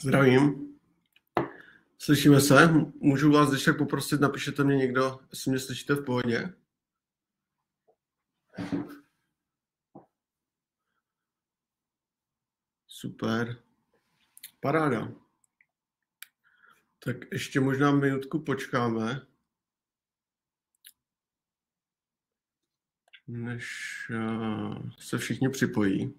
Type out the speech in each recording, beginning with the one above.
Zdravím. Slyšíme se? Můžu vás když tak poprosit, napíšete mě někdo, jestli mě slyšíte v pohodě. Super. Paráda. Tak ještě možná minutku počkáme, než se všichni připojí.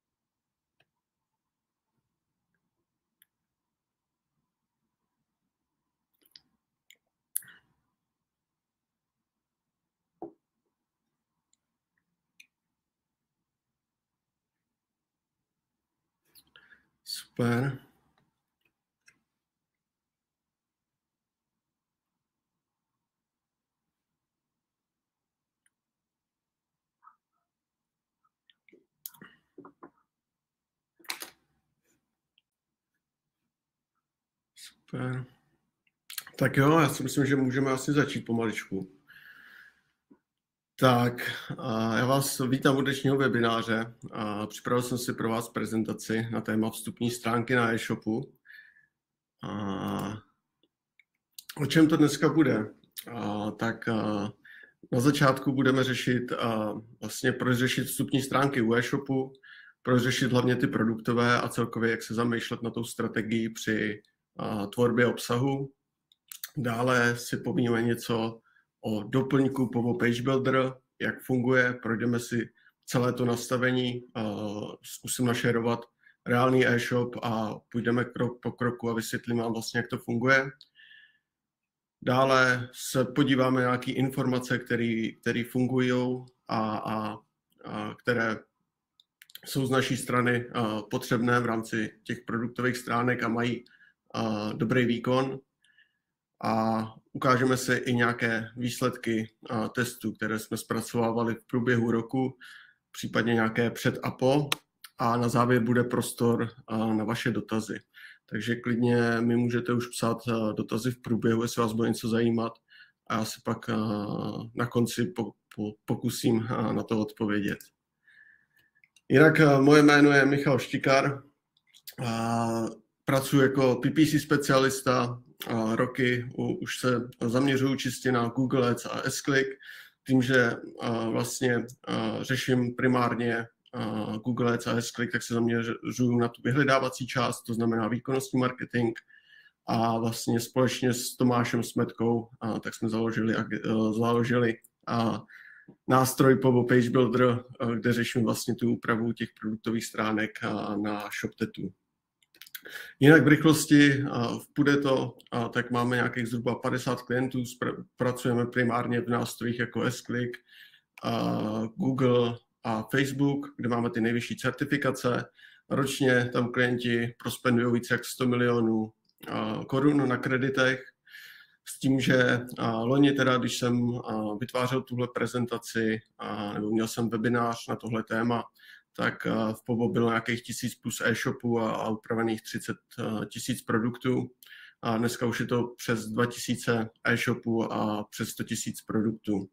Super. Super. Tak jo, já si myslím, že můžeme asi začít pomaličku. Tak, já vás vítám u dnešního webináře. Připravil jsem si pro vás prezentaci na téma vstupní stránky na e-shopu. O čem to dneska bude? Tak na začátku budeme řešit vlastně proč řešit vstupní stránky u e-shopu, proč řešit hlavně ty produktové a celkově jak se zamýšlet na tou strategii při tvorbě obsahu. Dále si povíme něco o doplňku Povo Page Builder, jak funguje, projdeme si celé to nastavení, zkusím našerovat reálný e-shop a půjdeme krok po kroku a vysvětlím vám vlastně, jak to funguje. Dále se podíváme na nějaké informace, které fungují a které jsou z naší strany potřebné v rámci těch produktových stránek a mají dobrý výkon. A ukážeme si i nějaké výsledky testů, které jsme zpracovávali v průběhu roku, případně nějaké před a po. A na závěr bude prostor na vaše dotazy. Takže klidně mi můžete už psát dotazy v průběhu, jestli vás bude něco zajímat. A já si pak na konci pokusím na to odpovědět. Jinak moje jméno je Michal Štikar. Pracuji jako PPC specialista. Roky už se zaměřuju čistě na Google Ads a S-Click, tím, že vlastně řeším primárně Google Ads a S-Click, tak se zaměřuju na tu vyhledávací část, to znamená výkonnostní marketing, a vlastně společně s Tomášem Smetkou tak jsme založili nástroj Povo Page Builder, kde řeším vlastně tu úpravu těch produktových stránek na ShopTetu. Jinak v rychlosti v Pudeto, tak máme nějakých zhruba 50 klientů, pracujeme primárně v nástrojích jako S-Click, Google a Facebook, kde máme ty nejvyšší certifikace. Ročně tam klienti prospendují více jak 100 milionů korun na kreditech, s tím, že loni teda, když jsem vytvářel tuhle prezentaci, nebo měl jsem webinář na tohle téma, tak v Povo bylo nějakých 1000 plus e-shopů a upravených 30 000 produktů. A dneska už je to přes 2000 e-shopů a přes 100 000 produktů.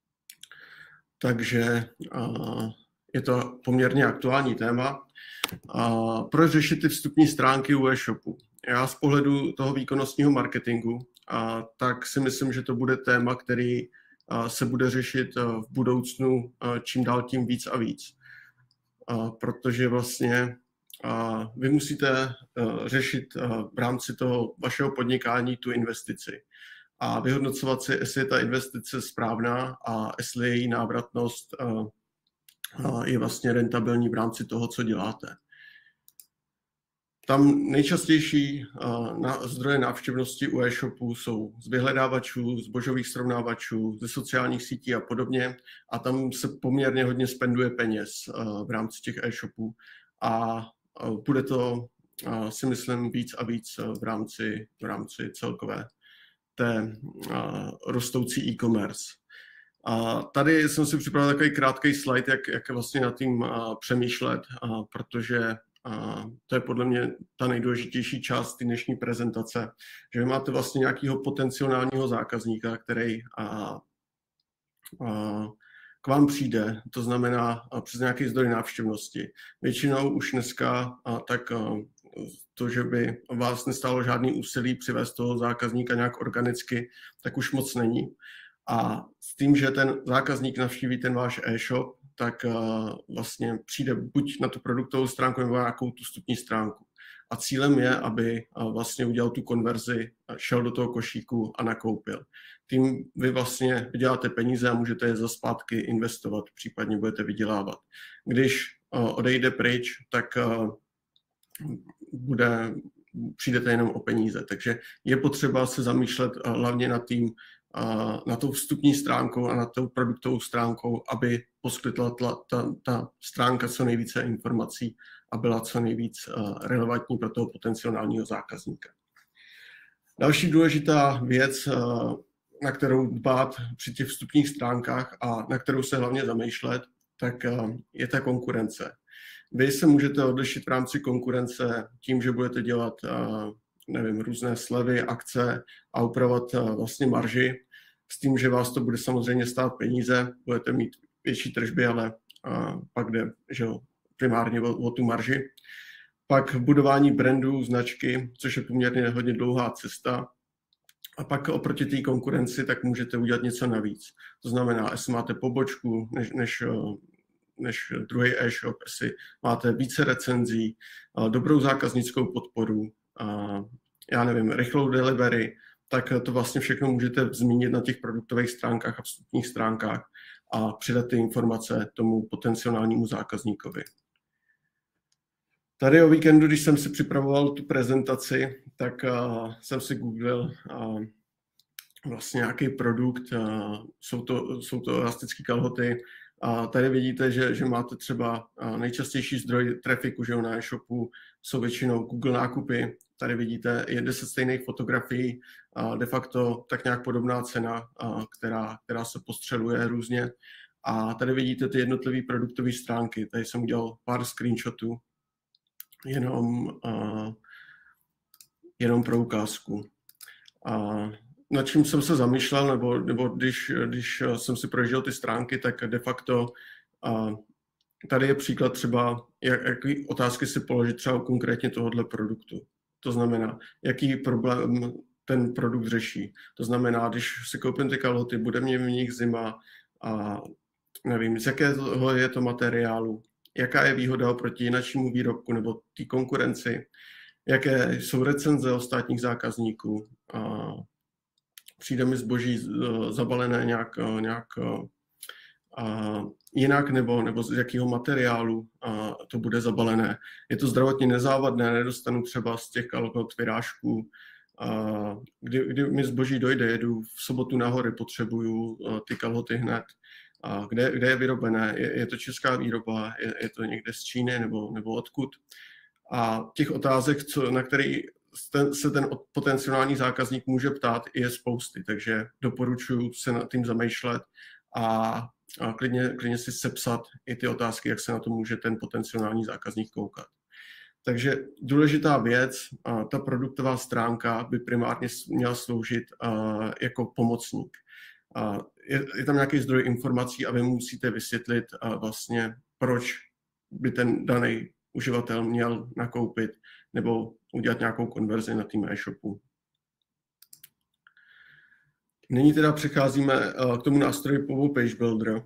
Takže je to poměrně aktuální téma. Proč řešit ty vstupní stránky u e-shopu? Já z pohledu toho výkonnostního marketingu, tak si myslím, že to bude téma, který se bude řešit v budoucnu čím dál tím víc a víc. Protože vlastně vy musíte řešit v rámci toho vašeho podnikání tu investici a vyhodnocovat si, jestli je ta investice správná a jestli její návratnost je vlastně rentabilní v rámci toho, co děláte. Tam nejčastější zdroje návštěvnosti u e-shopu jsou z vyhledávačů, zbožových srovnávačů, ze sociálních sítí a podobně. A tam se poměrně hodně spenduje peněz v rámci těch e-shopů. A bude to, si myslím, víc a víc v rámci celkové té rostoucí e-commerce. Tady jsem si připravil takový krátký slide, jak vlastně nad tím přemýšlet, protože to je podle mě ta nejdůležitější část té dnešní prezentace, že vy máte vlastně nějakého potenciálního zákazníka, který k vám přijde, to znamená přes nějaký zdroj návštěvnosti. Většinou už dneska tak to, že by vás nestálo žádný úsilí přivést toho zákazníka nějak organicky, tak už moc není. A s tím, že ten zákazník navštíví ten váš e-shop, tak vlastně přijde buď na tu produktovou stránku nebo nějakou tu vstupní stránku. A cílem je, aby vlastně udělal tu konverzi, šel do toho košíku a nakoupil. Tím vy vlastně vyděláte peníze a můžete je za zpátky investovat, případně budete vydělávat. Když odejde pryč, tak přijdete jenom o peníze. Takže je potřeba se zamýšlet hlavně na tou vstupní stránkou a na tou produktovou stránkou, aby poskytla ta stránka co nejvíce informací a byla co nejvíc relevantní pro toho potenciálního zákazníka. Další důležitá věc, na kterou dbát při těch vstupních stránkách a na kterou se hlavně zamýšlet, tak je ta konkurence. Vy se můžete odlišit v rámci konkurence tím, že budete dělat různé slevy, akce a upravovat vlastně marži, s tím, že vás to bude samozřejmě stát peníze, budete mít větší tržby, ale pak jde primárně o tu marži. Pak budování brandu, značky, což je poměrně hodně dlouhá cesta. A pak oproti té konkurenci, tak můžete udělat něco navíc. To znamená, jestli máte pobočku než druhý e-shop, jestli máte více recenzí, dobrou zákaznickou podporu, rychlou delivery, tak to vlastně všechno můžete zmínit na těch produktových stránkách a vstupních stránkách a přidat ty informace tomu potenciálnímu zákazníkovi. Tady o víkendu, když jsem si připravoval tu prezentaci, tak jsem si googlil vlastně nějaký produkt, jsou to elastické kalhoty. A tady vidíte, že máte třeba nejčastější zdroj trafiku, že na e-shopu jsou většinou Google nákupy. Tady vidíte, je 10 stejných fotografií, de facto tak nějak podobná cena, která se postřeluje různě. A tady vidíte ty jednotlivé produktové stránky. Tady jsem udělal pár screenshotů, jenom pro ukázku. Nad čím jsem se zamýšlel, nebo když jsem si projížděl ty stránky, tak de facto tady je příklad třeba, jaký otázky si položit třeba konkrétně tohohle produktu. To znamená, jaký problém ten produkt řeší. To znamená, když si koupím ty kalhoty, bude mě v nich zima a nevím, z jakého je to materiálu, jaká je výhoda oproti jinačímu výrobku nebo té konkurenci, jaké jsou recenze ostatních zákazníků, přijde mi zboží zabalené nějak jinak nebo z jakého materiálu to bude zabalené. Je to zdravotně nezávadné, nedostanu třeba z těch kalhot vyrážků. Kdy mi zboží dojde, jedu v sobotu na hory, potřebuju ty kalhoty hned. Kde je vyrobené? Je to česká výroba? Je to někde z Číny nebo odkud? A těch otázek, na které se ten potenciální zákazník může ptát, je spousty, takže doporučuji se nad tím zamýšlet a klidně si sepsat i ty otázky, jak se na to může ten potenciální zákazník koukat. Takže důležitá věc, ta produktová stránka by primárně měla sloužit jako pomocník. Je tam nějaký zdroj informací a vy musíte vysvětlit vlastně, proč by ten daný uživatel měl nakoupit nebo udělat nějakou konverzi na tým e-shopu. Nyní teda přecházíme k tomu nástroji Povo Page Builder.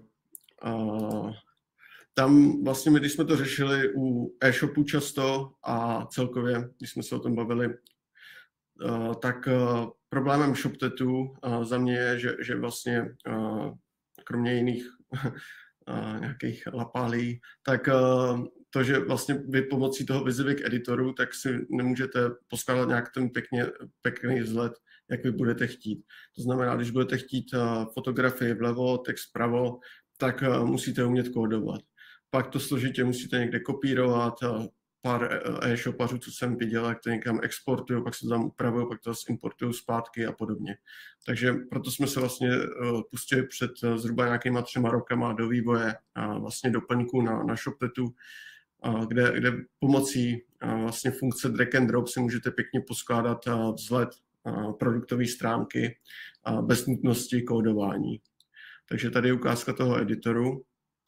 Tam vlastně my, když jsme to řešili u e-shopu často a celkově, když jsme se o tom bavili, tak problémem ShopTetu za mě je, že vlastně kromě jiných nějakých lapálí, tak to, že vlastně vy pomocí toho Wysiwyg editoru, tak si nemůžete poskládat nějak ten pěkný vzhled, jak vy budete chtít. To znamená, když budete chtít fotografii vlevo, text vpravo, tak musíte umět kódovat. Pak to složitě musíte někde kopírovat, pár e-shopařů, co jsem viděl, jak to někam exportují, pak se tam upravují, pak to zase importují zpátky a podobně. Takže proto jsme se vlastně pustili před zhruba nějakýma 3 rokama do vývoje vlastně doplňku na ShopTetu, kde pomocí vlastně funkce drag and drop si můžete pěkně poskládat vzhled produktové stránky bez nutnosti kódování. Takže tady je ukázka toho editoru.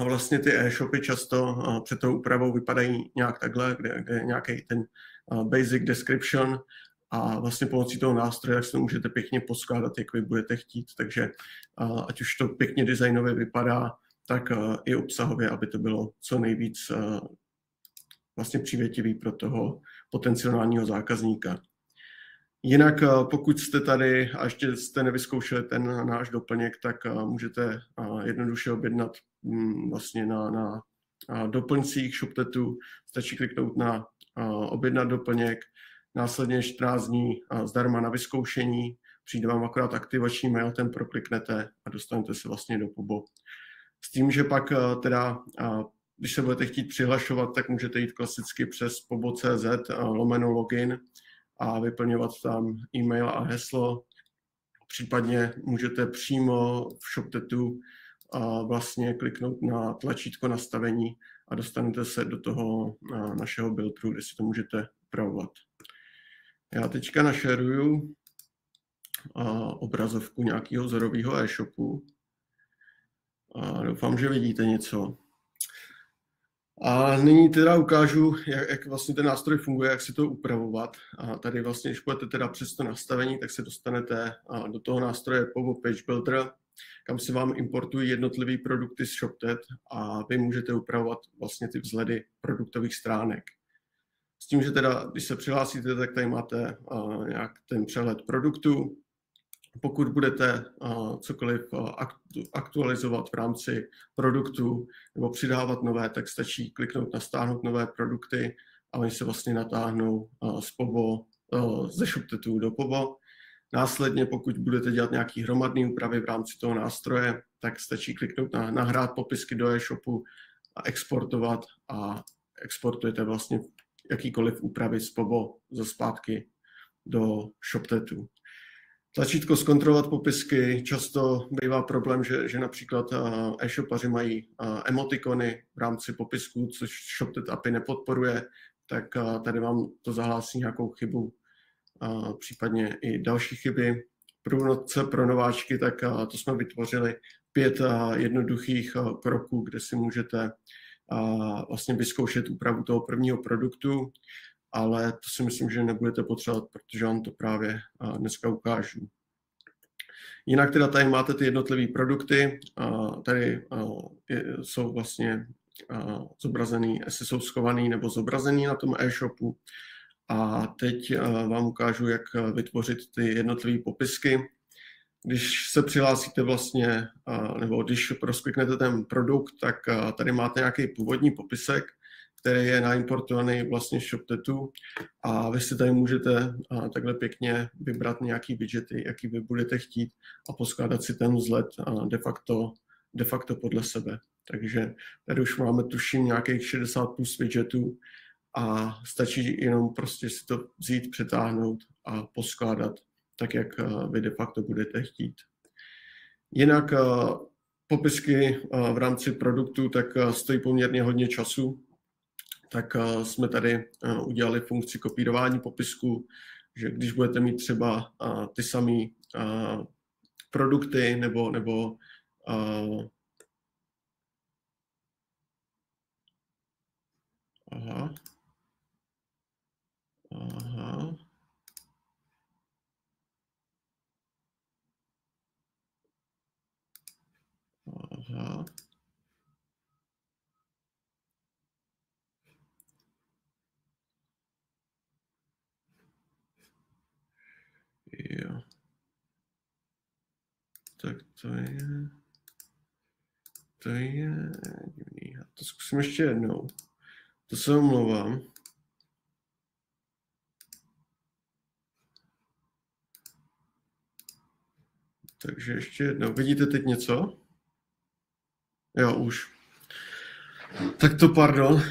A vlastně ty e-shopy často před tou úpravou vypadají nějak takhle, kde je nějaký ten basic description a vlastně pomocí toho nástroje tak si to můžete pěkně poskládat, jak vy budete chtít. Takže ať už to pěkně designově vypadá, tak i obsahově, aby to bylo co nejvíc vlastně přívětivý pro toho potenciálního zákazníka. Jinak pokud jste tady a ještě jste nevyzkoušeli ten náš doplněk, tak můžete jednoduše objednat vlastně na doplňcích ShopTetu. Stačí kliknout na objednat doplněk, následně 14 dní zdarma na vyzkoušení, přijde vám akorát aktivační mail, ten prokliknete a dostanete se vlastně do POBO. S tím, že pak teda, když se budete chtít přihlašovat, tak můžete jít klasicky přes pobo.cz/login a vyplňovat tam e-mail a heslo. Případně můžete přímo v ShopTetu vlastně kliknout na tlačítko nastavení a dostanete se do toho našeho buildru, kde si to můžete upravovat. Já teďka našeruju obrazovku nějakého vzorového e-shopu. Doufám, že vidíte něco. A nyní teda ukážu, jak vlastně ten nástroj funguje, jak si to upravovat. A tady vlastně, když půjdete teda přes to nastavení, tak se dostanete do toho nástroje POBO Page Builder, kam se vám importují jednotlivé produkty z ShopTet a vy můžete upravovat vlastně ty vzhledy produktových stránek. S tím, že teda, když se přihlásíte, tak tady máte nějak ten přehled produktů. Pokud budete cokoliv aktualizovat v rámci produktu nebo přidávat nové, tak stačí kliknout na stáhnout nové produkty a oni se vlastně natáhnou z POBO, ze ShopTetu do POBO. Následně, pokud budete dělat nějaké hromadné úpravy v rámci toho nástroje, tak stačí kliknout na nahrát popisky do e-shopu a exportovat a exportujete vlastně jakýkoliv úpravy z POBO zpátky do ShopTetu. Tlačítko zkontrolovat popisky, často bývá problém, že například e-shopaři mají emotikony v rámci popisků, což ShopTet API nepodporuje, tak tady vám to zahlásí nějakou chybu, případně i další chyby. Průvodce pro nováčky, tak to jsme vytvořili 5 jednoduchých kroků, kde si můžete vlastně vyzkoušet úpravu toho prvního produktu, ale to si myslím, že nebudete potřebovat, protože vám to právě dneska ukážu. Jinak teda tady máte ty jednotlivé produkty, tady jsou vlastně zobrazený, jestli jsou schovaný nebo zobrazený na tom e-shopu. A teď vám ukážu, jak vytvořit ty jednotlivé popisky. Když se přihlásíte vlastně, nebo když rozkliknete ten produkt, tak tady máte nějaký původní popisek, který je naimportovaný vlastně z ShopTetu a vy si tady můžete takhle pěkně vybrat nějaký widgety, jaký vy budete chtít a poskládat si ten vzhled de facto podle sebe. Takže tady už máme tuším nějakých 60 plus widgetů a stačí jenom prostě si to vzít, přetáhnout a poskládat tak, jak vy de facto budete chtít. Jinak popisky v rámci produktu tak stojí poměrně hodně času, tak jsme tady udělali funkci kopírování popisku, že když budete mít třeba ty samé produkty nebo aha. Jo. Tak to je divný. Já to zkusím ještě jednou. To se omlouvám. Takže ještě jednou. Vidíte teď něco? Jo, už. Tak to pardon.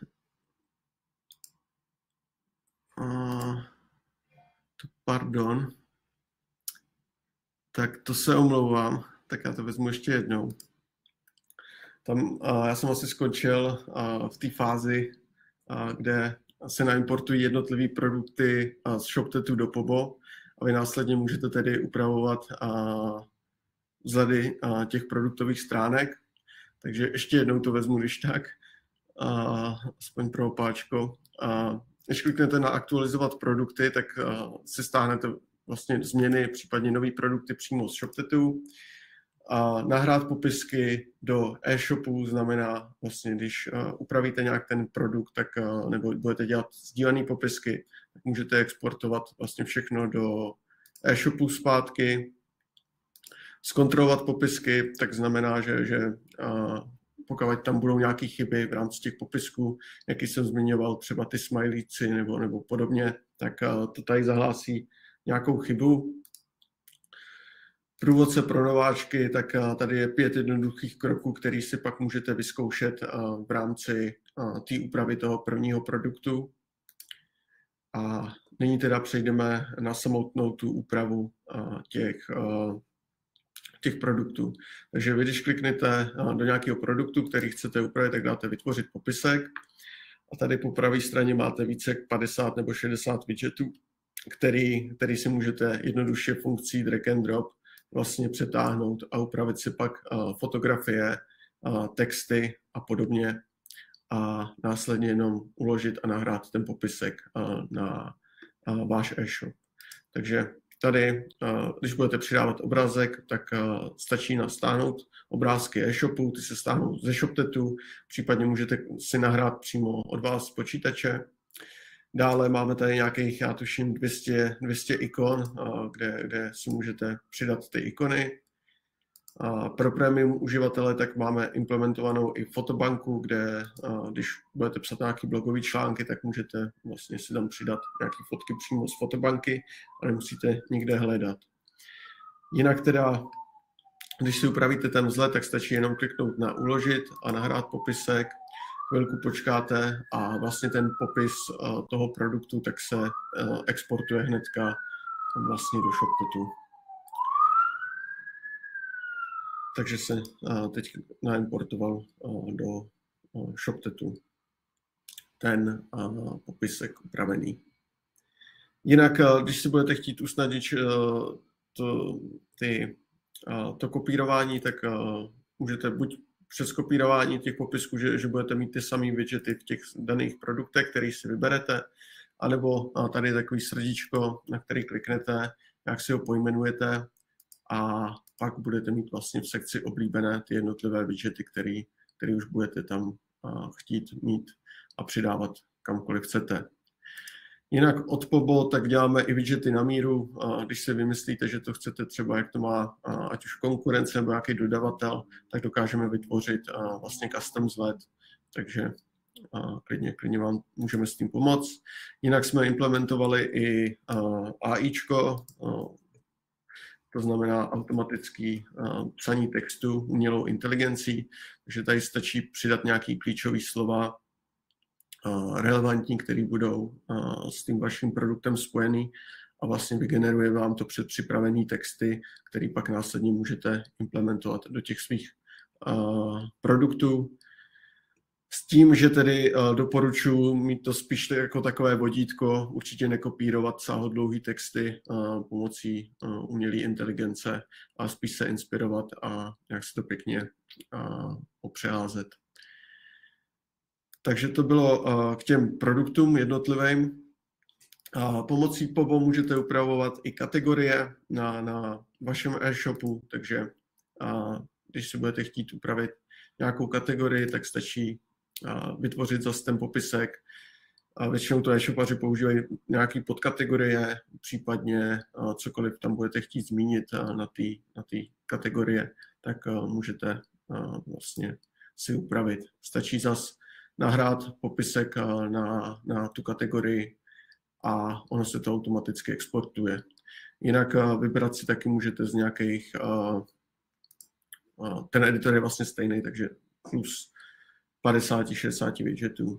Pardon. Tak to se omlouvám. Tak já to vezmu ještě jednou. Tam já jsem asi skončil v té fázi, kde se naimportují jednotlivé produkty z ShopTetu do POBO a vy následně můžete tedy upravovat vzhledy těch produktových stránek. Takže ještě jednou to vezmu, když tak, aspoň pro opáčko. Když kliknete na aktualizovat produkty, tak si stáhnete vlastně změny, případně nové produkty přímo z ShopTetu. A nahrát popisky do e-shopu znamená vlastně, když upravíte nějak ten produkt, tak, nebo budete dělat sdílené popisky, tak můžete exportovat vlastně všechno do e-shopu zpátky. Zkontrolovat popisky, tak znamená, že pokud tam budou nějaké chyby v rámci těch popisků, jaký jsem zmiňoval, třeba ty smajlíci nebo podobně, tak to tady zahlásí nějakou chybu. Průvodce pro nováčky, tak tady je 5 jednoduchých kroků, který si pak můžete vyzkoušet v rámci té úpravy toho prvního produktu. A nyní teda přejdeme na samotnou tu úpravu těch produktů. Takže vy, když kliknete do nějakého produktu, který chcete upravit, tak dáte vytvořit popisek. A tady po pravé straně máte více jak 50 nebo 60 widgetů, který si můžete jednoduše funkcí drag and drop vlastně přetáhnout a upravit si pak fotografie, texty a podobně a následně jenom uložit a nahrát ten popisek na váš e-shop. Takže tady, když budete přidávat obrázek, tak stačí nastáhnout obrázky e-shopu, ty se stáhnou ze ShopTetu, případně můžete si nahrát přímo od vás z počítače. Dále máme tady nějakých, já tuším, 200 ikon, kde si můžete přidat ty ikony. Pro premium uživatele tak máme implementovanou i fotobanku, kde když budete psat nějaké blogové články, tak můžete vlastně si tam přidat nějaké fotky přímo z fotobanky a nemusíte nikde hledat. Jinak teda, když si upravíte ten vzhled, tak stačí jenom kliknout na uložit a nahrát popisek. Chvilku počkáte a vlastně ten popis toho produktu tak se exportuje hnedka vlastně do ShopTetu. Takže se teď naimportoval do ShopTetu ten popisek upravený. Jinak, když si budete chtít usnadnit to kopírování, tak můžete buď přes kopírování těch popisků, že budete mít ty samé widgety v těch daných produktech, který si vyberete, anebo tady je takový srdíčko, na který kliknete, jak si ho pojmenujete a pak budete mít vlastně v sekci oblíbené ty jednotlivé widgety, který už budete tam chtít mít a přidávat kamkoliv chcete. Jinak od Pobo tak děláme i widgety na míru. Když si vymyslíte, že to chcete třeba, jak to má ať už konkurence nebo nějaký dodavatel, tak dokážeme vytvořit vlastně custom vzhled. Takže klidně vám můžeme s tím pomoct. Jinak jsme implementovali i AIčko, to znamená automatický psaní textu umělou inteligencí, takže tady stačí přidat nějaký klíčový slova relevantní, které budou s tím vaším produktem spojený a vlastně vygeneruje vám to předpřipravené texty, které pak následně můžete implementovat do těch svých produktů. S tím, že tedy doporučuji mít to spíš jako takové vodítko, určitě nekopírovat sáhodlouhý texty pomocí umělé inteligence a spíš se inspirovat a jak se to pěkně opřeházet. Takže to bylo k těm produktům jednotlivým. Pomocí Pobo můžete upravovat i kategorie na vašem e-shopu, takže když si budete chtít upravit nějakou kategorii, tak stačí vytvořit zase ten popisek. Většinou to e-shopaři používají nějaké podkategorie, případně cokoliv tam budete chtít zmínit na té kategorie, tak můžete vlastně si upravit. Stačí zase nahrát popisek na tu kategorii a ono se to automaticky exportuje. Jinak vybrat si taky můžete z nějakých, ten editor je vlastně stejný, takže plus 50-60 widgetů.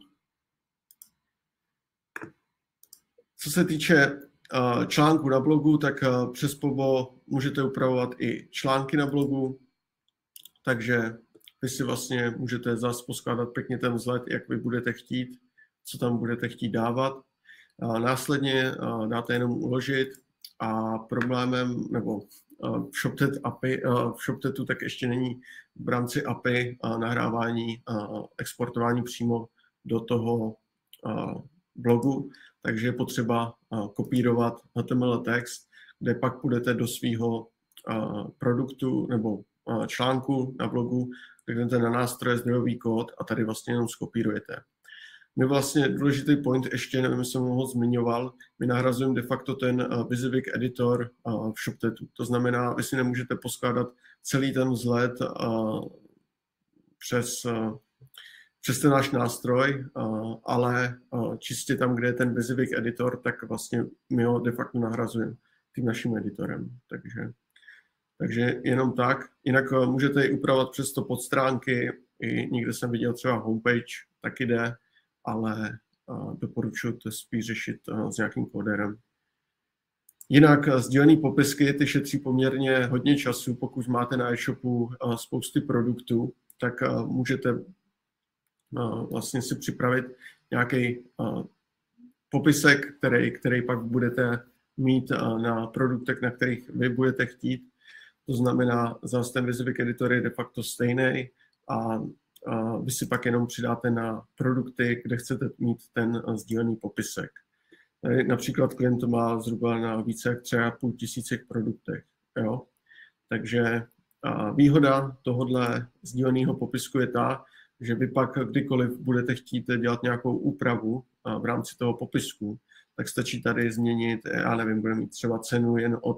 Co se týče článků na blogu, tak přes Pobo můžete upravovat i články na blogu, takže vy si vlastně můžete zase poskládat pěkně ten vzhled, jak vy budete chtít, co tam budete chtít dávat. Následně dáte jenom uložit a problémem, nebo v ShopTet API, v ShopTetu tak ještě není v rámci API nahrávání, exportování přímo do toho blogu, takže je potřeba kopírovat HTML text, kde pak půjdete do svého produktu nebo článku na blogu, kliknete na nástroje zdrojový kód a tady vlastně jenom skopírujete. My vlastně důležitý point ještě, nevím, jestli jsem ho zmiňoval, my nahrazujeme de facto ten Wysiwyg editor v ShopTetu. To znamená, vy si nemůžete poskládat celý ten vzhled přes ten náš nástroj, ale čistě tam, kde je ten Wysiwyg editor, tak vlastně my ho de facto nahrazujeme tím naším editorem. Takže jenom tak. Jinak můžete ji upravovat přes to podstránky, i někde jsem viděl třeba homepage, tak jde, ale doporučuji to spíš řešit s nějakým kóderem. Jinak sdílené popisky, ty šetří poměrně hodně času, pokud máte na e-shopu spousty produktů, tak můžete vlastně si připravit nějaký popisek, který pak budete mít na produktech, na kterých vy budete chtít. To znamená, zase ten Wysiwyg editor je de facto stejný a vy si pak jenom přidáte na produkty, kde chcete mít ten sdílený popisek. Tady například klient to má zhruba na více jak 3,5 tisících produktech. Jo? Takže výhoda tohohle sdíleného popisku je ta, že vy pak kdykoliv budete chtít dělat nějakou úpravu v rámci toho popisku, tak stačí tady změnit, já nevím, budeme mít třeba cenu jen od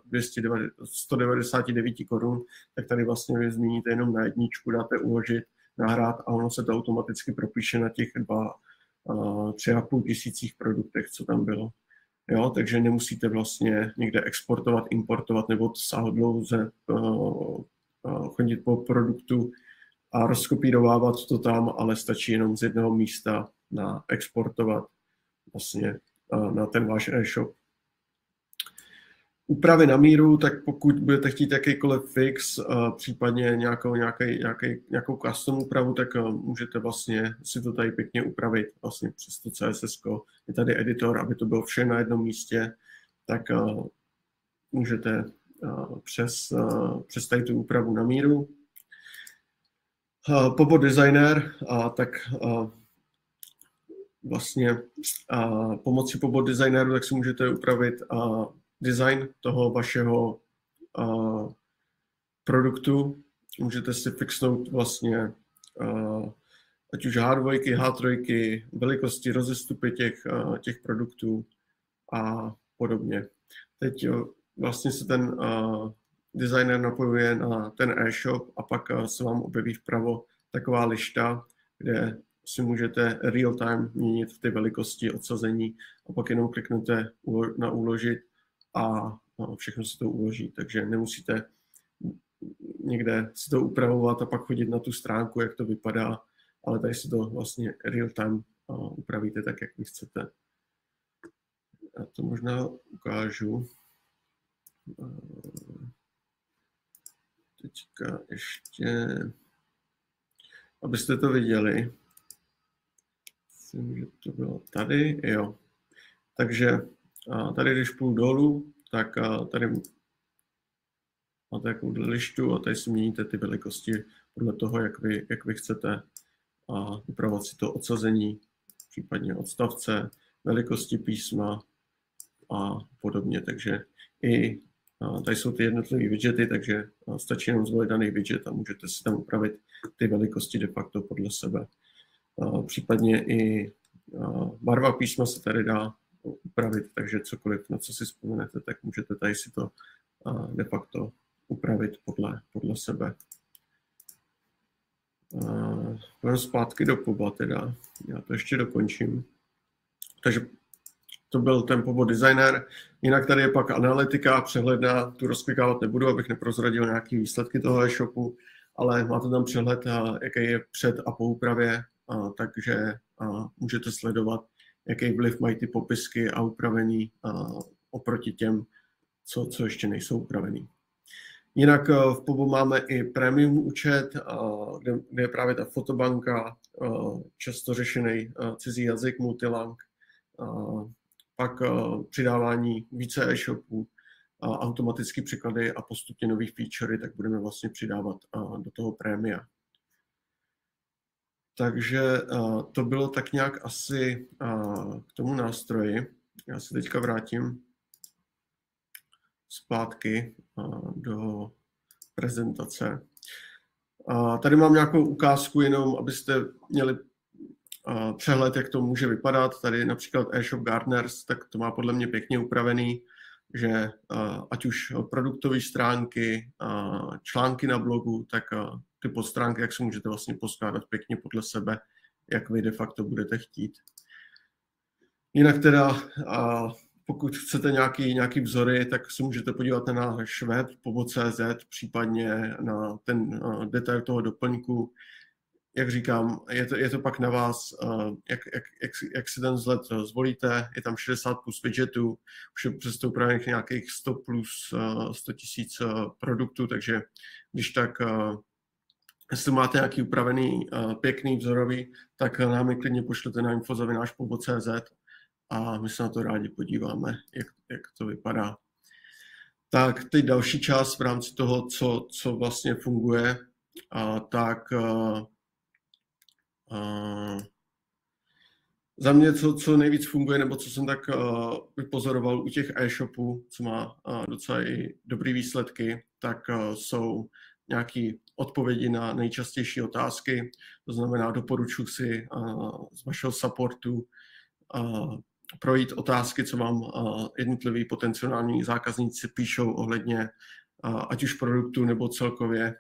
199 korun, tak tady vlastně vy změníte jenom na jedničku, dáte uložit, nahrát a ono se to automaticky propíše na těch 3,5 tisících produktech, co tam bylo. Jo, takže nemusíte vlastně někde exportovat, importovat nebo sáhodlouze chodit po produktu a rozkopírovávat to tam, ale stačí jenom z jednoho místa exportovat vlastně na ten váš e-shop. Úpravy na míru, tak pokud budete chtít jakýkoliv fix, případně nějakou custom úpravu, tak můžete vlastně si to tady pěkně upravit vlastně přes to CSS. Je tady editor, aby to bylo vše na jednom místě, tak můžete přes tady tu úpravu na míru. Pobo Designer, tak vlastně pomocí Pobo Designeru tak si můžete upravit design toho vašeho produktu. Můžete si fixnout vlastně ať už H2, H3, velikosti, rozestupy těch produktů a podobně. Teď vlastně se ten designer napojuje na ten e-shop a pak se vám objeví vpravo taková lišta, kde si můžete real-time měnit ty velikosti odsazení a pak jenom kliknete na uložit a všechno se to uloží. Takže nemusíte někde si to upravovat a pak chodit na tu stránku, jak to vypadá, ale tady si to vlastně real-time upravíte tak, jak vy chcete. Já to možná ukážu. Teďka ještě, abyste to viděli. Myslím, že to bylo tady, jo. Takže tady, když půjdu dolů, tak tady máte takovou lištu a tady si měníte ty velikosti podle toho, jak vy chcete upravovat si to odsazení, případně odstavce, velikosti písma a podobně. Takže i tady jsou ty jednotlivé widgety, takže stačí jenom zvolit daný widget a můžete si tam upravit ty velikosti de facto podle sebe. Případně i barva písma se tady dá upravit, takže cokoliv, na co si vzpomenete, tak můžete tady si to de facto upravit podle sebe. Půjdeme zpátky do Poba teda, já to ještě dokončím. Takže to byl ten Pobo Designer. Jinak tady je pak analytika, přehledná, tu rozklikávat nebudu, abych neprozradil nějaké výsledky toho e-shopu, ale máte tam přehled, jaký je před a po úpravě, takže můžete sledovat, jaký vliv mají ty popisky a upravený oproti těm, co ještě nejsou upravený. Jinak v Pobo máme i premium účet, kde je právě ta fotobanka, často řešený cizí jazyk, multilang, pak přidávání více e-shopů, automaticky překlady a postupně nový featurey, tak budeme vlastně přidávat do toho prémia. Takže to bylo tak nějak asi k tomu nástroji. Já se teďka vrátím zpátky do prezentace. Tady mám nějakou ukázku jenom, abyste měli přehled, jak to může vypadat. Tady například e-shop Gardeners, tak to má podle mě pěkně upravený, že ať už produktové stránky, články na blogu, tak ty podstránky, jak se můžete vlastně poskládat pěkně podle sebe, jak vy de facto budete chtít. Jinak teda, pokud chcete nějaký vzory, tak se můžete podívat na náš web pobo.cz, případně na ten detail toho doplňku. Jak říkám, je to pak na vás, jak si ten vzhled zvolíte. Je tam 60 plus widgetů, už je přesto upravených nějakých 100 plus 100 000 produktů, takže když tak, jestli máte nějaký upravený pěkný vzorový, tak nám je klidně pošlete na info@pobo.cz a my se na to rádi podíváme, jak to vypadá. Tak teď další část v rámci toho, co vlastně funguje, tak za mě, co nejvíc funguje, nebo co jsem tak vypozoroval u těch e-shopů, co má docela i dobrý výsledky, tak jsou nějaké odpovědi na nejčastější otázky. To znamená, doporučuji si z vašeho supportu projít otázky, co vám jednotliví potenciální zákazníci píšou ohledně ať už produktu nebo celkově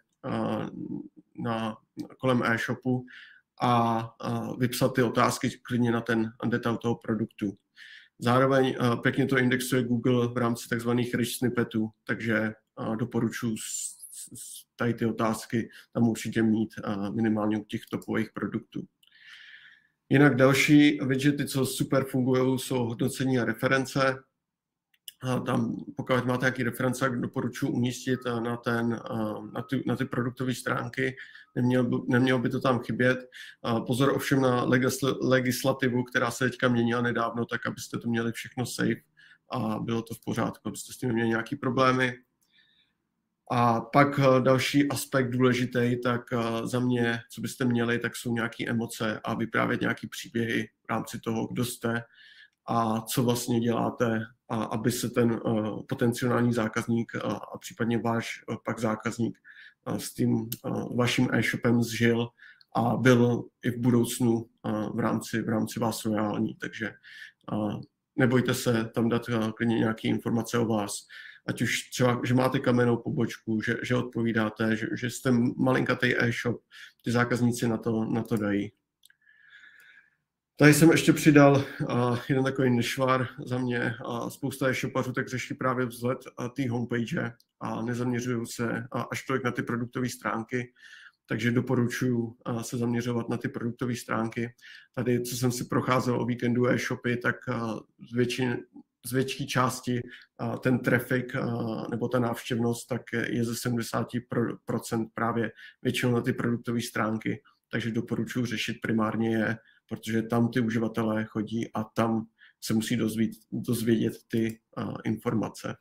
kolem e-shopu a vypsat ty otázky klidně na ten detail toho produktu. Zároveň pěkně to indexuje Google v rámci takzvaných rich snippetů, takže doporučuji tady ty otázky tam určitě mít minimálně u těch topových produktů. Jinak další widgety, co super fungují, jsou hodnocení a reference. Tam, pokud máte nějaké reference, doporučuji umístit na ty produktové stránky. Nemělo by to tam chybět. Pozor ovšem na legislativu, která se teďka měnila nedávno, tak abyste to měli všechno safe a bylo to v pořádku, abyste s tím měli nějaké problémy. A pak další aspekt důležitý, tak za mě, co byste měli, tak jsou nějaké emoce a vyprávět nějaké příběhy v rámci toho, kdo jste a co vlastně děláte, aby se ten potenciální zákazník a případně váš pak zákazník s tím vaším e-shopem zžil a byl i v budoucnu v rámci vás lojální. Takže nebojte se tam dát klidně nějaké informace o vás. Ať už třeba, že máte kamennou pobočku, že odpovídáte, že jste malinkatý e-shop, ty zákazníci na to dají. Tady jsem ještě přidal jeden takový nešvar za mě. Spousta e-shopařů tak řeší právě vzhled té homepage a nezaměřují se až tolik na ty produktové stránky, takže doporučuji se zaměřovat na ty produktové stránky. Tady, co jsem si procházel o víkendu e-shopy, tak z větší části ten traffic nebo ta návštěvnost tak je ze 70% právě většinou na ty produktové stránky, takže doporučuji řešit primárně je, protože tam ty uživatelé chodí a tam se musí dozvědět ty informace.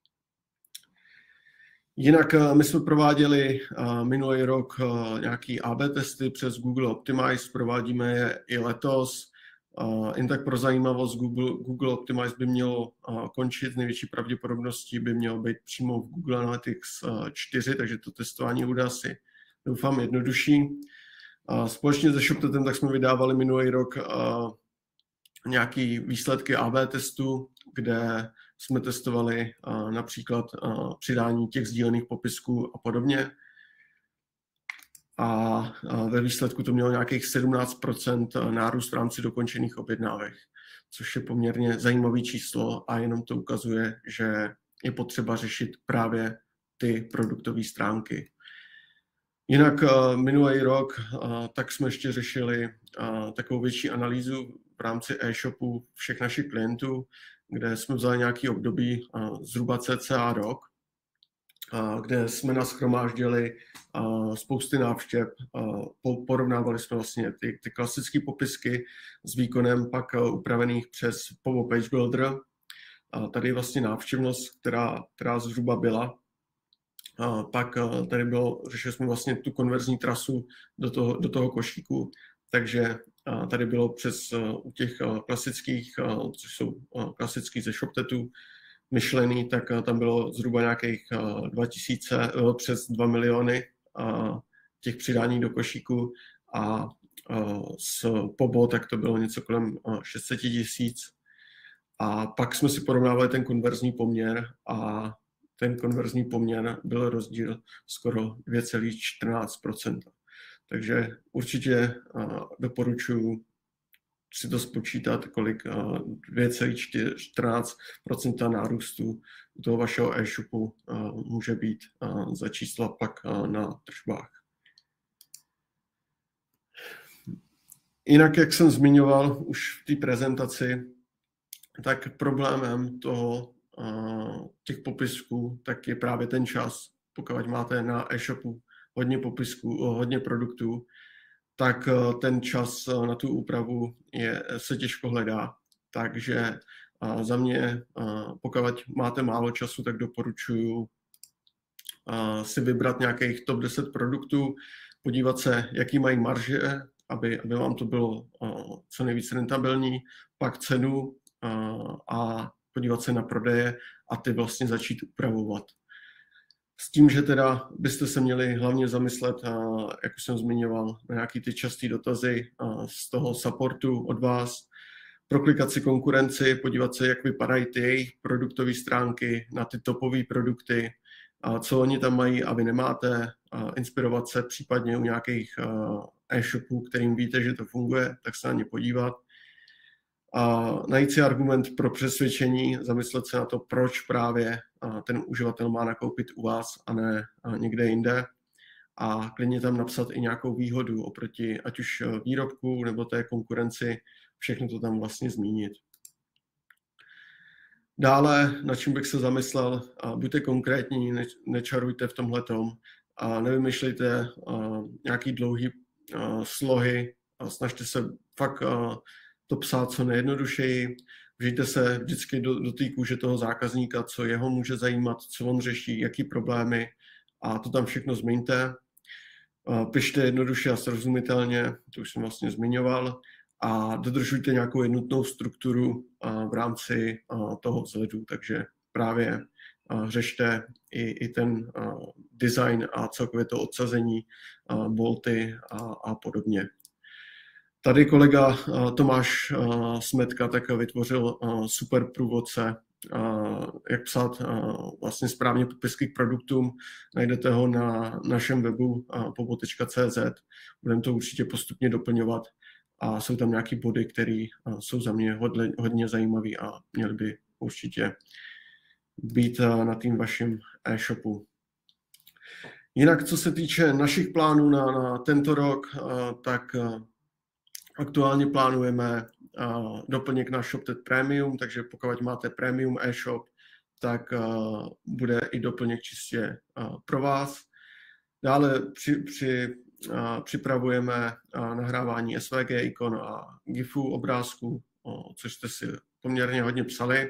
Jinak my jsme prováděli minulý rok nějaký AB testy přes Google Optimize, provádíme je i letos. Jen tak pro zajímavost, Google Optimize by mělo končit, z největší pravděpodobností by mělo být přímo v Google Analytics 4, takže to testování bude asi, doufám, jednodušší. Společně se ShopTetem tak jsme vydávali minulý rok nějaké výsledky AB testu, kde jsme testovali například přidání těch sdílených popisků a podobně. A ve výsledku to mělo nějakých 17% nárůst v rámci dokončených objednávek, což je poměrně zajímavé číslo a jenom to ukazuje, že je potřeba řešit právě ty produktové stránky. Jinak minulý rok tak jsme ještě řešili takovou větší analýzu v rámci e-shopu všech našich klientů, kde jsme vzali nějaký období zhruba cca rok, kde jsme nashromáždili spousty návštěv, porovnávali jsme vlastně ty klasické popisky s výkonem pak upravených přes Pobo Page Builder tady je vlastně návštěvnost, která zhruba byla. Pak tady řešili jsme vlastně tu konverzní trasu do toho košíku, takže tady bylo přes u těch klasických, což jsou klasický ze ShopTetu, myšlený, tak tam bylo zhruba nějakých 2000, přes 2 miliony těch přidání do košíku a s POBO, tak to bylo něco kolem 600 000. A pak jsme si porovnávali ten konverzní poměr a ten konverzní poměr byl rozdíl skoro 2,14%. Takže určitě doporučuji si to spočítat, kolik 2,14% nárůstu u toho vašeho e-shopu může být za čísla pak na tržbách. Jinak, jak jsem zmiňoval už v té prezentaci, tak problémem těch popisků tak je právě ten čas. Pokud máte na e-shopu hodně popisků, hodně produktů, tak ten čas na tu úpravu se těžko hledá. Takže za mě, pokud máte málo času, tak doporučuji si vybrat nějakých top 10 produktů, podívat se, jaký mají marže, aby vám to bylo co nejvíc rentabilní, pak cenu a podívat se na prodeje a ty vlastně začít upravovat. S tím, že teda byste se měli hlavně zamyslet, jak už jsem zmiňoval, na nějaký ty časté dotazy z toho supportu od vás, proklikat si konkurenci, podívat se, jak vypadají ty jejich produktové stránky na ty topové produkty, co oni tam mají a vy nemáte, inspirovat se případně u nějakých e-shopů, kterým víte, že to funguje, tak se na ně podívat. A najít si argument pro přesvědčení, zamyslet se na to, proč právě ten uživatel má nakoupit u vás a ne někde jinde. A klidně tam napsat i nějakou výhodu oproti ať už výrobku nebo té konkurenci, všechno to tam vlastně zmínit. Dále, na čím bych se zamyslel, buďte konkrétní, nečarujte v tomhletom a nevymýšlejte nějaký dlouhý slohy a snažte se fakt to psát co nejjednodušeji. Vžijte se vždycky do té kůže toho zákazníka, co jeho může zajímat, co on řeší, jaký problémy a to tam všechno zmiňte. Pište jednoduše a srozumitelně, to už jsem vlastně zmiňoval, a dodržujte nějakou jednotnou strukturu v rámci toho vzhledu, takže právě řešte i ten design a celkově to odsazení, bolty a podobně. Tady kolega Tomáš Smetka tak vytvořil super průvodce, jak psát vlastně správně popisky k produktům. Najdete ho na našem webu pobo.cz. Budeme to určitě postupně doplňovat a jsou tam nějaké body, které jsou za mě hodně zajímavé a měly by určitě být na tým vašem e-shopu. Jinak, co se týče našich plánů na tento rok, tak aktuálně plánujeme doplněk na ShopTet Premium, takže pokud máte Premium e-shop, tak bude i doplněk čistě pro vás. Dále připravujeme nahrávání SVG ikon a GIFů obrázků, což jste si poměrně hodně psali.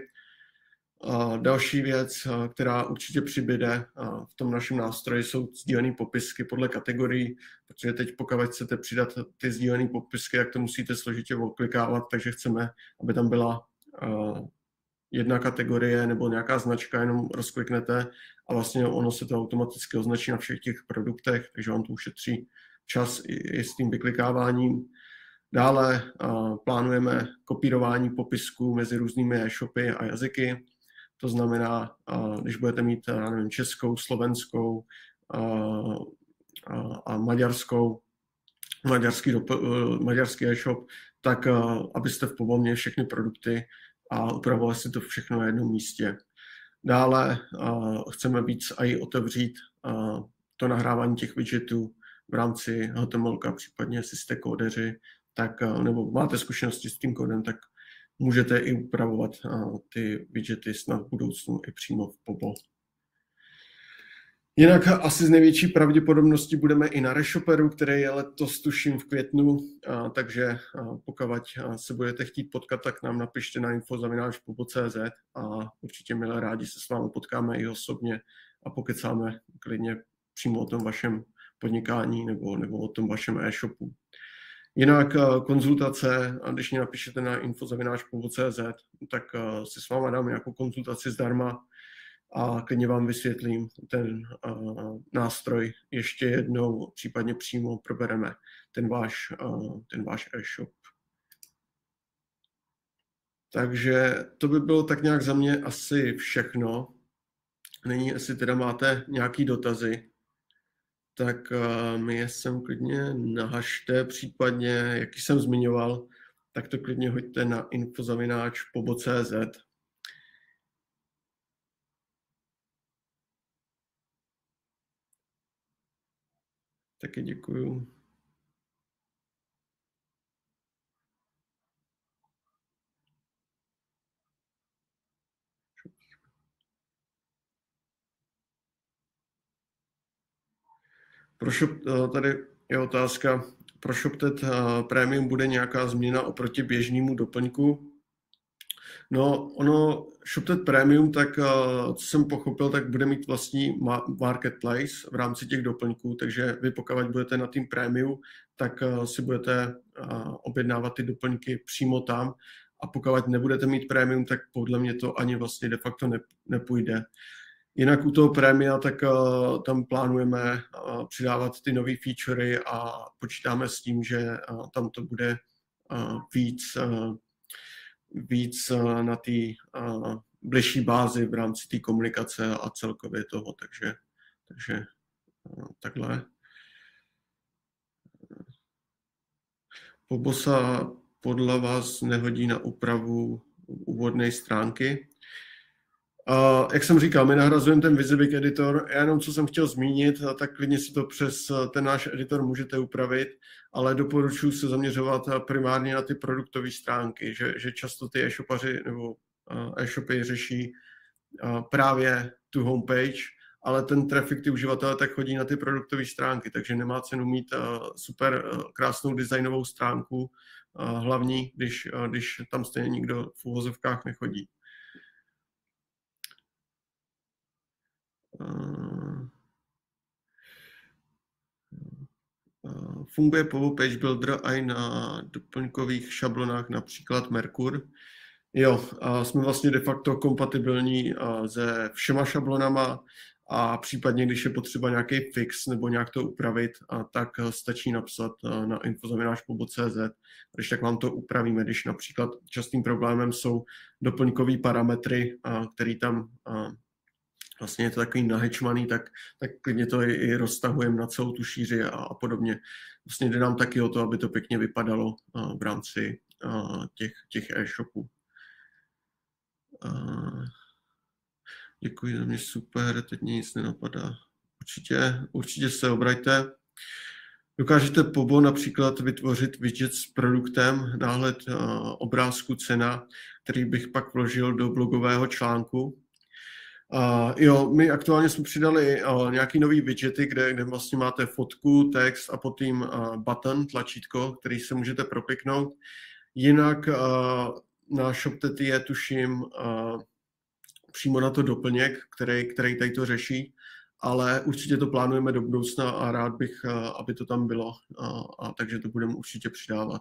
Další věc, která určitě přibyde v tom našem nástroji, jsou sdílené popisky podle kategorií, protože teď pokud chcete přidat ty sdílené popisky, jak to musíte složitě oklikávat, takže chceme, aby tam byla jedna kategorie nebo nějaká značka, jenom rozkliknete a vlastně ono se to automaticky označí na všech těch produktech, takže vám to ušetří čas i s tím vyklikáváním. Dále plánujeme kopírování popisků mezi různými e-shopy a jazyky. To znamená, když budete mít českou, slovenskou a maďarskou, maďarský e-shop, tak abyste v POBO měli všechny produkty a upravovali si to všechno na jednom místě. Dále chceme víc i otevřít to nahrávání těch widgetů v rámci HTML, případně jestli jste kódeři, tak, nebo máte zkušenosti s tím kódem, tak můžete i upravovat ty widgety snad v budoucnu i přímo v POBO. Jinak asi z největší pravděpodobností budeme i na Reshoperu, který je letos tuším v květnu, takže pokud se budete chtít potkat, tak nám napište na info@pobo.cz a určitě milé rádi se s vámi potkáme i osobně a pokecáme klidně přímo o tom vašem podnikání nebo o tom vašem e-shopu. Jinak konzultace, a když mě napíšete na info@pobo.cz, tak si s váma dám nějakou konzultaci zdarma a klidně vám vysvětlím ten nástroj ještě jednou, případně přímo probereme ten váš e-shop. Takže to by bylo tak nějak za mě asi všechno. Nyní, jestli teda máte nějaký dotazy, tak mi je sem klidně nahažte, případně, jak jsem zmiňoval, tak to klidně hoďte na info@pobo.cz. Taky děkuju. Pro Shop, tady je otázka, pro ShopTet Premium bude nějaká změna oproti běžnému doplňku? No, ono, ShopTet Premium, tak co jsem pochopil, tak bude mít vlastní marketplace v rámci těch doplňků, takže vy pokud budete na tým Premium, tak si budete objednávat ty doplňky přímo tam a pokud nebudete mít Premium, tak podle mě to ani vlastně de facto nepůjde. Jinak u toho prémia, tak tam plánujeme přidávat ty nové featurey a počítáme s tím, že tam to bude víc na té bližší bázi v rámci té komunikace a celkově toho, takže takhle. Pobosa podle vás nehodí na úpravu úvodné stránky. Jak jsem říkal, my nahrazujeme ten Visibik editor. Já jenom, co jsem chtěl zmínit, tak klidně si to přes ten náš editor můžete upravit, ale doporučuji se zaměřovat primárně na ty produktové stránky, že často ty e-shopaři nebo e-shopy řeší právě tu homepage, ale ten trafik, ty uživatelé, tak chodí na ty produktové stránky, takže nemá cenu mít super krásnou designovou stránku hlavní, když tam stejně nikdo v uvozovkách nechodí. Funguje Pobo Page Builder i na doplňkových šablonách, například Merkur. Jo, jsme vlastně de facto kompatibilní se všema šablonama a případně, když je potřeba nějaký fix nebo nějak to upravit, tak stačí napsat na info@pobo.cz, když tak vám to upravíme, když například častým problémem jsou doplňkový parametry, který tam vlastně je to takový nahečmaný, tak klidně to i roztahujeme na celou tu šíři a podobně. Vlastně jde nám taky o to, aby to pěkně vypadalo v rámci těch e-shopů. Děkuji, za mě super, teď mě nic nenapadá. Určitě se obraťte. Dokážete Pobo například vytvořit widget s produktem, náhled obrázku, cena, který bych pak vložil do blogového článku. Jo, my aktuálně jsme přidali nějaký nový widgety, kde vlastně máte fotku, text a potom button, tlačítko, který se můžete propiknout. Jinak na ShopTet je, tuším, přímo na to doplněk, který tady to řeší, ale určitě to plánujeme do budoucna a rád bych, aby to tam bylo, takže to budeme určitě přidávat.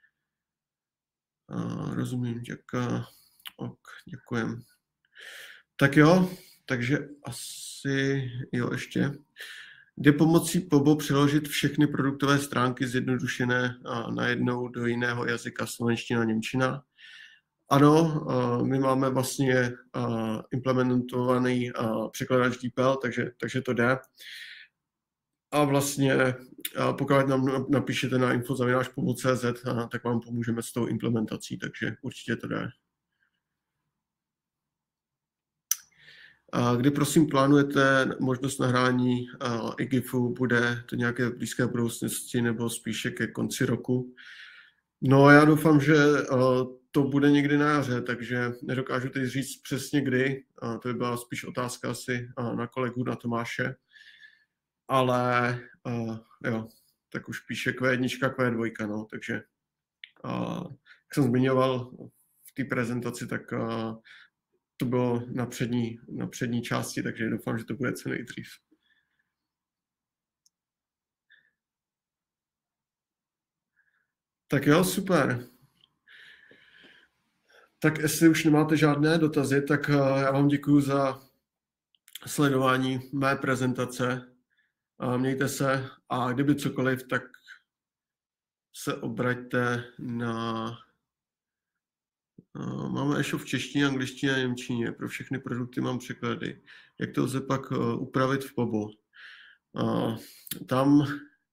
Rozumím, děkujem. Tak jo, takže asi jo ještě. Jde pomocí Pobo přeložit všechny produktové stránky zjednodušené najednou do jiného jazyka, slovenština, němčina. Ano, my máme vlastně implementovaný překladač DeepL, takže to jde. A vlastně pokud nám napíšete na info@pobo.cz, tak vám pomůžeme s tou implementací, takže určitě to jde. Kdy prosím plánujete možnost nahrání iGIFu, bude to nějaké v blízké budoucnosti nebo spíše ke konci roku? No, já doufám, že to bude někdy na jaře, takže nedokážu teď říct přesně kdy. To by byla spíš otázka asi na kolegu, na Tomáše. ale jo, tak už píše Q1, Q2, no, takže jak jsem zmiňoval v té prezentaci, tak to bylo na přední části, takže doufám, že to bude co nejdřív. Tak jo, super. Tak jestli už nemáte žádné dotazy, tak já vám děkuji za sledování mé prezentace. Mějte se a kdyby cokoliv, tak se obraťte na... Máme e-shop v češtině, angličtině a němčině. Pro všechny produkty mám překlady. Jak to lze pak upravit v Pobo? Tam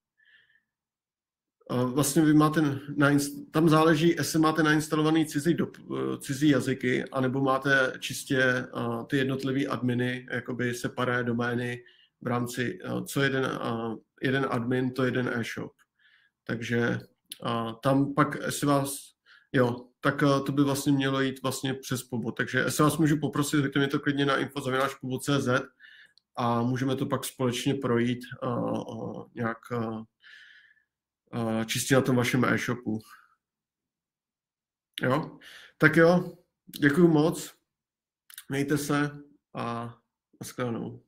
vlastně vy máte, tam záleží, jestli máte nainstalovaný cizí jazyky, anebo máte čistě ty jednotlivý adminy, jakoby separé domény v rámci, co jeden admin, to jeden e-shop. Takže tam pak, jestli vás, jo, tak to by vlastně mělo jít vlastně přes Pobo. Takže jestli vás můžu poprosit, hoďte mi to klidně na info@pobo.cz a můžeme to pak společně projít nějak čistě na tom vašem e-shopu. Jo? Tak jo, děkuju moc, mějte se a nashledanou.